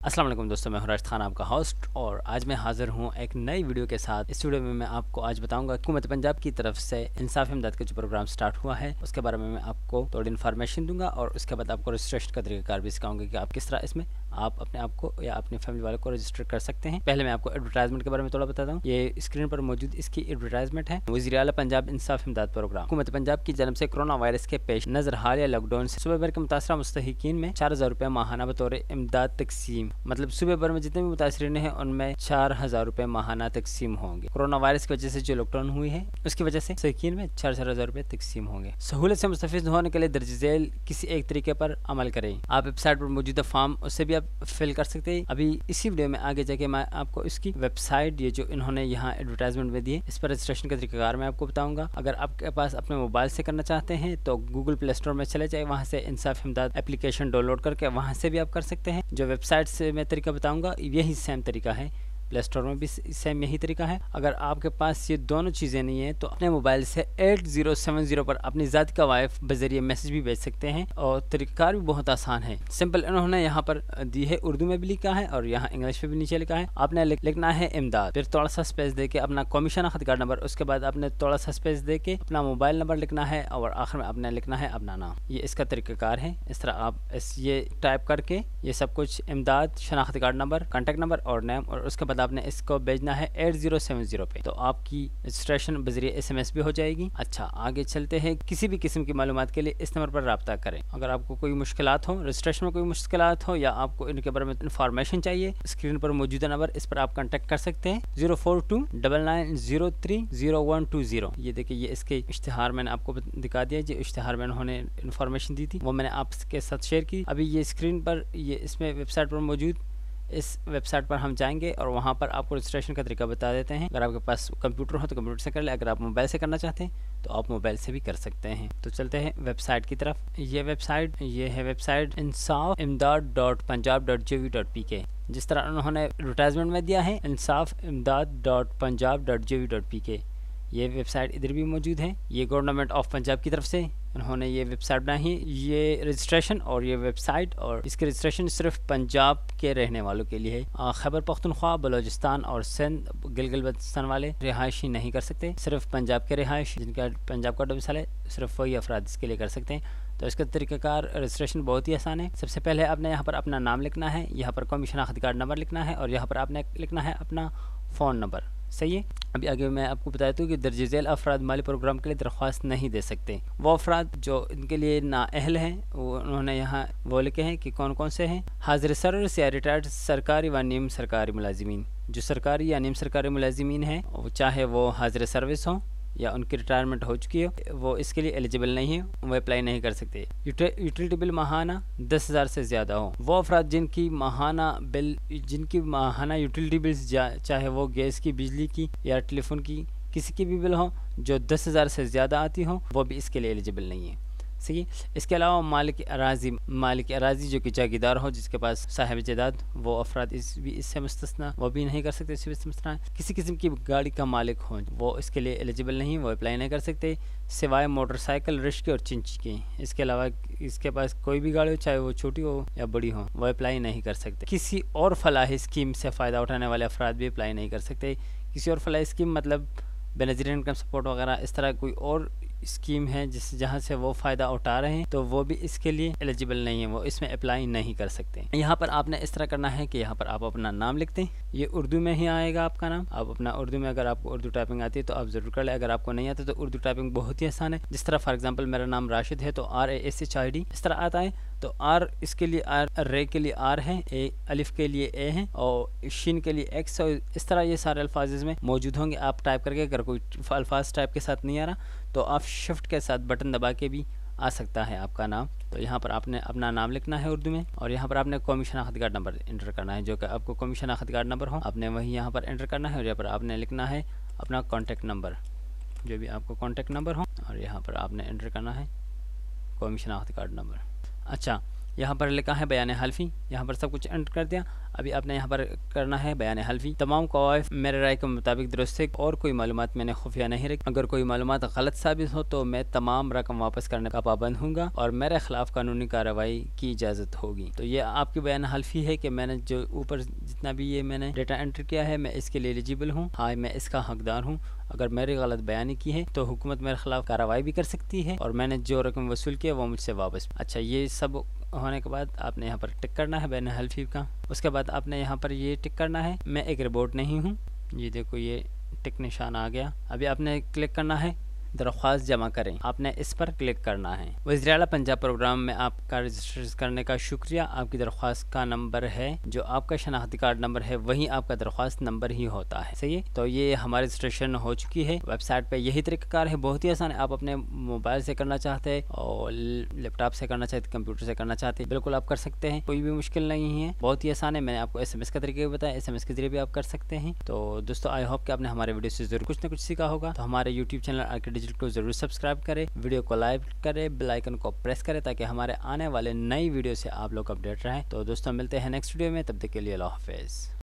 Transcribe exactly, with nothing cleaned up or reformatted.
अस्सलाम वालेकुम दोस्तों, मैं हूं राशिद खान, आपका होस्ट, और आज मैं हाज़िर हूं एक नई वीडियो के साथ। इस वीडियो में मैं आपको आज बताऊंगा हुकूमत पंजाब की तरफ से इंसाफ इमदाद का जो प्रोग्राम स्टार्ट हुआ है उसके बारे में मैं आपको थोड़ी इन्फॉर्मेशन दूंगा, और उसके बाद आपको रजिस्ट्रेशन का तरीकाकार भी सिखाऊंगा कि आप किस तरह इसमें आप अपने आप को या अपनी फैमिली वालों को रजिस्टर कर सकते हैं। पहले मैं आपको एडवर्टाइजमेंट के बारे में थोड़ा बताता हूँ। ये स्क्रीन पर मौजूद इसकी एडवर्टाइजमेंट है। वज़ीर आला पंजाब इंसाफ इमदाद प्रोग्राम। हुकूमत पंजाब की जानब से कोरोना वायरस के पेश नजर हालिया लॉकडाउन से सूबे भर के मुतासरा मुस्तहिकीन में चार हजार रुपये माहाना बतौर इमदाद तकसीम, मतलब सूबे भर में जितने भी मुतासरीन हैं उनमें चार हजार रुपये माहाना तकसीम होंगे। कोरोना वायरस की वजह से जो लॉकडाउन हुई है उसकी वजह से मुस्तहिकीन में चार चार हजार रुपये तकसीम होंगे। सहूलत से मुस्तफिद होने के लिए दर्ज झेल किसी एक तरीके पर अमल करें। आप वेबसाइट पर मौजूदा फॉर्म उससे भी आप फिल कर सकते हैं। अभी इसी वीडियो में आगे जाके मैं आपको इसकी वेबसाइट, ये जो इन्होंने यहाँ एडवर्टाइजमेंट में दी है, इस पर रजिस्ट्रेशन का तरीकाकार मैं आपको बताऊंगा। अगर आपके पास अपने मोबाइल से करना चाहते हैं तो गूगल प्ले स्टोर में चले जाए, वहाँ से इंसाफ इमदाद एप्लीकेशन डाउनलोड करके वहाँ से भी आप कर सकते हैं। जो वेबसाइट से मैं तरीका बताऊंगा यही सेम तरीका है, प्ले स्टोर में भी सेम यही तरीका है। अगर आपके पास ये दोनों चीज़ें नहीं है तो अपने मोबाइल से एट ज़ीरो सेवन ज़ीरो पर अपनी ज़ात का वाइफ बजरिए मैसेज भी भेज सकते हैं, और तरीक़ाकार भी बहुत आसान है, सिंपल। इन्होंने यहाँ पर दी है, उर्दू में भी लिखा है और यहाँ इंग्लिश में भी नीचे लिखा है। आपने लिखना है इमदाद, फिर थोड़ा सा स्पेस दे के अपना कमीशन खत कार्ड नंबर, उसके बाद आपने थोड़ा सा स्पेस दे के अपना मोबाइल नंबर लिखना है, और आखिर में आपने लिखना है अपना नाम। ये इसका तरीक़ाकार है। इस तरह आप इस ये टाइप करके ये सब कुछ इमदाद, शनाख्ती कार्ड नंबर, कॉन्टैक्ट नंबर और नेम, और उसके बाद आपने इसको भेजना है एट ज़ीरो सेवन ज़ीरो पे, तो आपकी रजिस्ट्रेशन बजरिए एसएमएस भी हो जाएगी। अच्छा, आगे चलते हैं। किसी भी किस्म की मालूमात के लिए इस नंबर पर रब्ता करें। अगर आपको कोई मुश्किलात हो, रजिस्ट्रेशन में कोई मुश्किलात हो, या आपको इनके बारे में इन्फॉर्मेशन चाहिए, स्क्रीन पर मौजूदा नंबर, इस पर आप कांटेक्ट कर सकते हैं। Zero four two double nine zero three zero one two zero. ये देखिए, ये इसके इश्तिहार मैंने आपको दिखा दिया। जो इश्तिहार में उन्होंने इन्फॉर्मेशन दी थी वो मैंने आपके साथ शेयर की। अभी ये स्क्रीन पर, ये इसमें वेबसाइट पर मौजूद, इस वेबसाइट पर हम जाएंगे और वहाँ पर आपको रजिस्ट्रेशन का तरीका बता देते हैं। अगर आपके पास कंप्यूटर हो तो कंप्यूटर से कर ले, अगर आप मोबाइल से करना चाहते हैं तो आप मोबाइल से भी कर सकते हैं। तो चलते हैं वेबसाइट की तरफ। ये वेबसाइट ये है website Insaf Imdad dot Punjab dot G O V dot P K. जिस तरह उन्होंने एडवर्टाइजमेंट में दिया है, Insaf Imdad dot Punjab dot G O V dot P K, ये वेबसाइट इधर भी मौजूद है। ये गवर्नमेंट ऑफ पंजाब की तरफ से उन्होंने ये वेबसाइट बनाई है। ये रजिस्ट्रेशन और ये वेबसाइट और इसकी रजिस्ट्रेशन सिर्फ पंजाब के रहने वालों के लिए है। खैबर पख्तूनख्वा, बलोचिस्तान और सिंध, गिलगित बल्तिस्तान वाले रिहायशी नहीं कर सकते। सिर्फ पंजाब के रिहायश, जिनका पंजाब का डोमिसाइल है, सिर्फ वही अफराद इसके लिए कर सकते हैं। तो इसका तरीक़ाकार रजिस्ट्रेशन बहुत ही आसान है। सबसे पहले आपने यहाँ पर अपना नाम लिखना है, यहाँ पर कमीशन खत कार्ड नंबर लिखना है, और यहाँ पर आपने लिखना है अपना फ़ोन नंबर। सही है। अभी आगे मैं आपको बता दूँ कि दर्ज झेल अफराद माली प्रोग्राम के लिए दरख्वास्त नहीं दे सकते। वो अफराद जो इनके लिए नाअहल हैं, वो उन्होंने यहाँ वो लिखे हैं कि कौन कौन से हैं। हाजिर सर्विस या रिटायर्ड सरकारी व नीम सरकारी मुलाजिमीन। जो सरकारी या नीम सरकारी मुलाजिमीन हैं, चाहे वो हाजिर सर्विस हों या उनकी रिटायरमेंट हो चुकी हो, वो इसके लिए एलिजिबल नहीं है, वो अप्लाई नहीं कर सकते। यूटिलिटी बिल माहाना दस हज़ार से ज़्यादा हो। वो अफराद जिनकी माहाना बिल जिनकी माहाना यूटिलिटी बिल्स, चाहे वो गैस की, बिजली की या टेलीफोन की, किसी की भी बिल हो जो दस हज़ार से ज़्यादा आती हो, वो भी इसके लिए एलिजिबल नहीं है। सही। इसके अलावा मालिक अराजी मालिक अराजी जो कि जागीरदार हो, जिसके पास साहिब जायदाद, वो अफराद इस भी इससे मुस्तस्ना, वो भी नहीं कर सकते। इससे मुस्तस्ना किसी किस्म की गाड़ी का मालिक हो, वो इसके लिए एलिजिबल नहीं, वो अप्लाई नहीं कर सकते, सिवाय मोटरसाइकिल, रिश्के और चिंची के। इसके अलावा इसके पास कोई भी गाड़ी हो, चाहे वो छोटी हो या बड़ी हो, वो अप्लाई नहीं कर सकते। किसी और फलाही स्कीम से फ़ायदा उठाने वाले अफराद भी अप्लाई नहीं कर सकते। किसी और फलाही स्कीम मतलब बेनजीर इनकम सपोर्ट वगैरह, इस तरह कोई और स्कीम है जिस जहाँ से वो फ़ायदा उठा रहे हैं, तो वो भी इसके लिए एलिजिबल नहीं है, वो इसमें अप्लाई नहीं कर सकते। यहाँ पर आपने इस तरह करना है कि यहाँ पर आप अपना नाम लिखते हैं। ये उर्दू में ही आएगा आपका नाम। आप अपना उर्दू में, अगर आपको उर्दू टाइपिंग आती है तो आप ज़रूर कर लें। अगर आपको नहीं आता तो उर्दू टाइपिंग बहुत ही आसान है। जिस तरह फॉर एग्जाम्पल मेरा नाम राशिद है तो R A S H I D इस तरह आता है। तो आर इसके लिए आर, रे के लिए आर है, ए अलिफ के लिए ए है, और शिन के लिए एक्स, और इस तरह ये सारे अल्फाज इसमें मौजूद होंगे। आप टाइप करके, अगर कोई अल्फाज टाइप के साथ नहीं आ रहा तो आप शिफ्ट के साथ बटन दबा के भी आ सकता है आपका नाम। तो यहाँ पर आपने अपना नाम लिखना है उर्दू में, और यहाँ पर आपने कमीशन खत कार्ड नंबर एंटर करना है, जो कि आपको कमीशन खत कार्ड नंबर हो, आपने वही यहाँ पर एंटर करना है। और यहाँ पर आपने लिखना है अपना कॉन्टैक्ट नंबर, जो भी आपको कॉन्टैक्ट नंबर हो, और यहाँ पर आपने एंटर करना है कमीशन खत कार्ड नंबर। अच्छा, यहाँ पर लिखा है बयान हल्फी, यहाँ पर सब कुछ एंटर कर दिया। अभी आपने यहाँ पर करना है बयान हल्फी। तमाम कवायद मेरे राय के मुताबिक दुरुस्त है और कोई मालूमात मैंने खुफिया नहीं रखी। अगर कोई मालूमात गलत साबित हो तो मैं तमाम रकम वापस करने का पाबंद हूँगा और मेरे खिलाफ कानूनी कार्रवाई की इजाज़त होगी। तो ये आपकी बयान हल्फी है कि मैंने जो ऊपर जितना भी ये मैंने डेटा एंटर किया है मैं इसके लिए एलिजिबल हूँ, हाँ मैं इसका हकदार हूँ। अगर मेरी गलत बयानी की है तो हुकूमत मेरे खिलाफ कार्रवाई भी कर सकती है और मैंने जो रकम वसूल की है वो मुझसे वापस। अच्छा, ये सब होने के बाद आपने यहाँ पर टिक करना है बयान हल्फी का। उसके बाद आपने यहाँ पर ये टिक करना है मैं एक रिपोर्ट नहीं हूँ। ये देखो ये टिक निशान आ गया। अभी आपने क्लिक करना है दरख्वास्त जमा करें, आपने इस पर क्लिक करना है। वज़ीर आला पंजाब प्रोग्राम में आपका रजिस्टर करने का शुक्रिया। आपकी दरख्वास्त का नंबर है जो आपका शनाख्ती कार्ड नंबर है वही आपका दरख्वास्त नंबर ही होता है, सही है। तो ये हमारी रजिस्ट्रेशन हो चुकी है। वेबसाइट पे यही तरीक़ाकार है, बहुत ही आसान है। आप अपने मोबाइल से करना चाहते हैं और लैपटॉप से करना चाहते, कंप्यूटर से करना चाहते हैं, बिल्कुल आप कर सकते हैं, कोई भी मुश्किल नहीं है, बहुत ही आसान है। मैंने आपको एस एम एस का तरीका बताया, एस एम एस के जरिए भी आप कर सकते हैं। तो दोस्तों आई होप कि आपने हमारे वीडियो से जरूर कुछ ना कुछ सीखा होगा। तो हमारे यूट्यूब चैनल आरके डिजिटल को जरूर सब्सक्राइब करें, वीडियो को लाइक करें, बेल आइकन को प्रेस करें ताकि हमारे आने वाले नई वीडियो से आप लोग अपडेट रहें। तो दोस्तों मिलते हैं नेक्स्ट वीडियो में, तब तक के लिए अल्लाह हाफिज़।